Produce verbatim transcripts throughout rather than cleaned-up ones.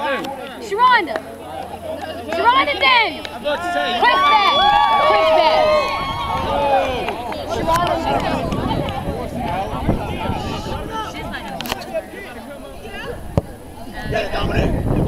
Sharonda. Sharonda Daniel. Chris Bass. Chris Bass. Sharonda Daniel. Get it, Dominic.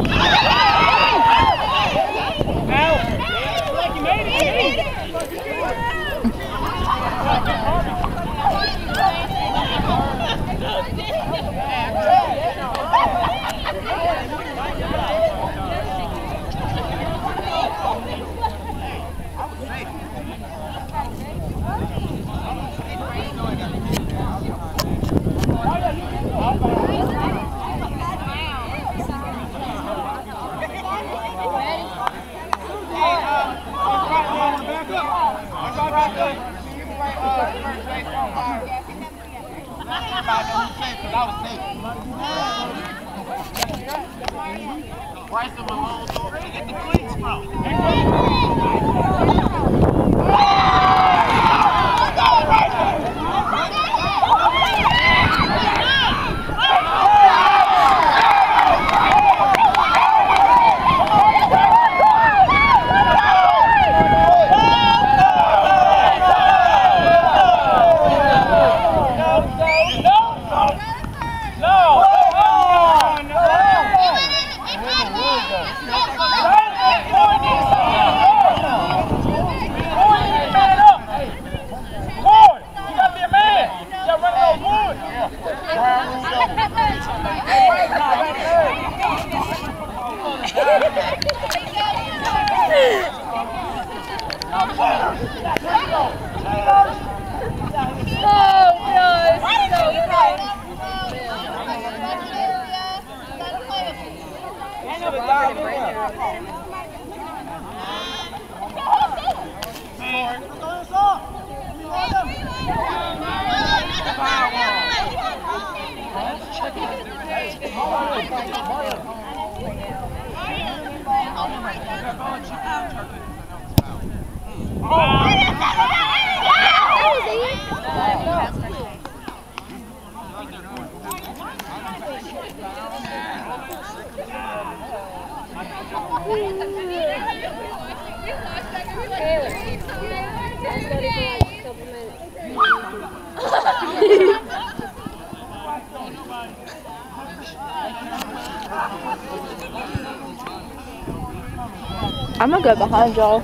I'm gonna go behind y'all.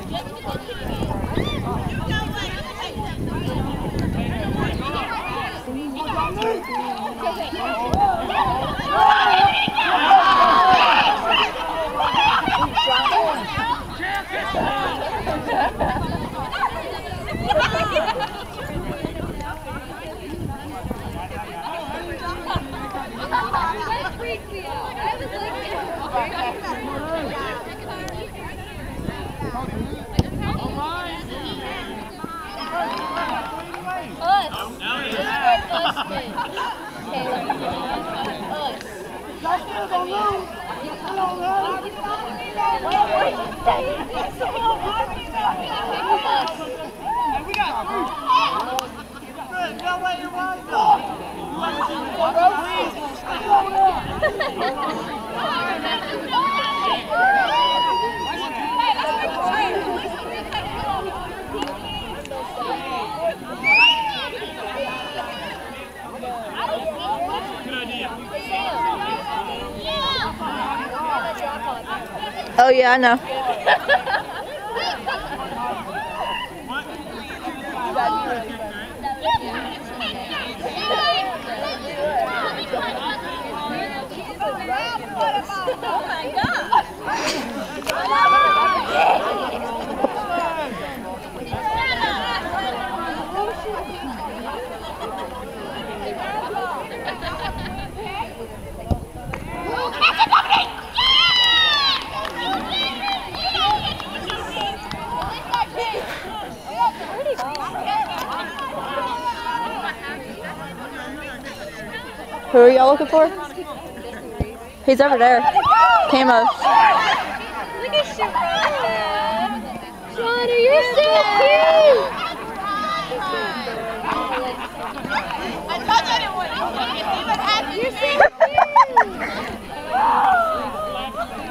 Oh yeah, I know. Oh my God! Who are y'all looking for? He's over there. Camo. Look at Sharonda. Sharonda, you're so cute. I told you I didn't want to. You're so cute.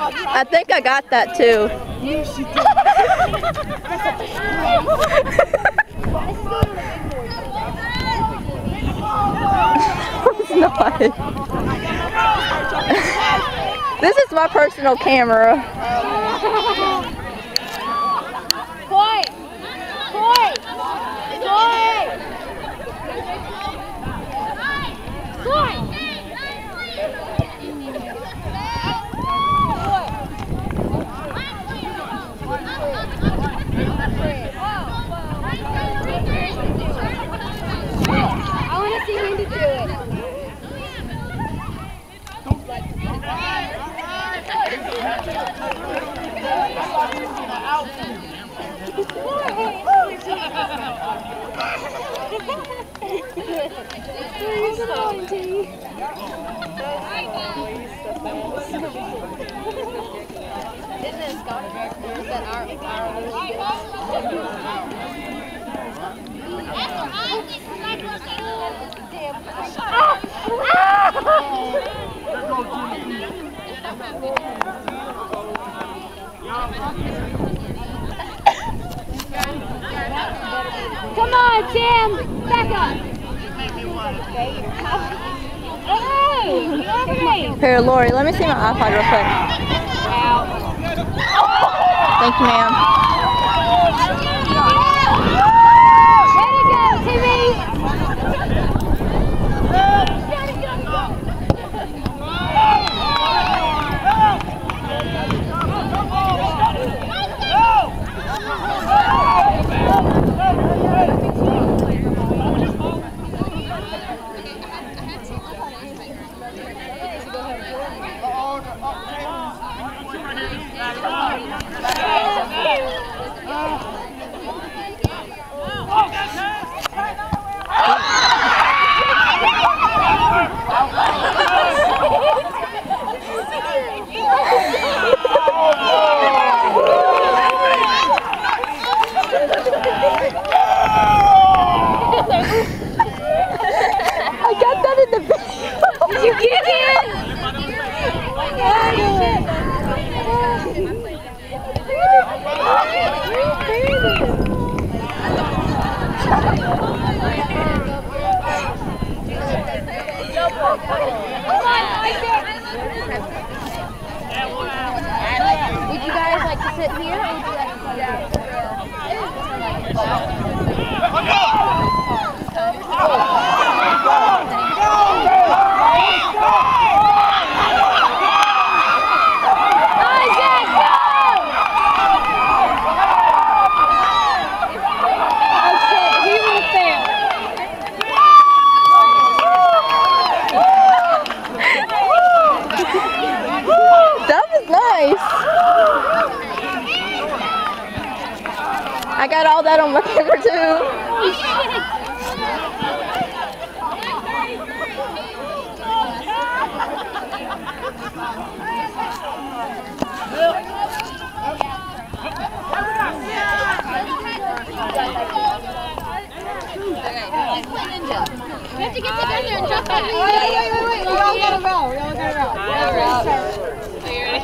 I think I got that too. Yes, you did. It's not. This is my personal camera. Boy! Boy! Boy! Boy! I want to see Mindy do it. Come on, Tim! Back up! Hey! Here, Lori, let me see my iPod real quick. Thank you, ma'am. Way to go, Timmy! I got that in the video. Did you get it? Would you guys like to sit here or would you like to come down? That was nice. I got all that on my camera too. We have to get together and jump back. Wait, wait, wait, wait. We all gotta row. We all gotta row. Are you ready?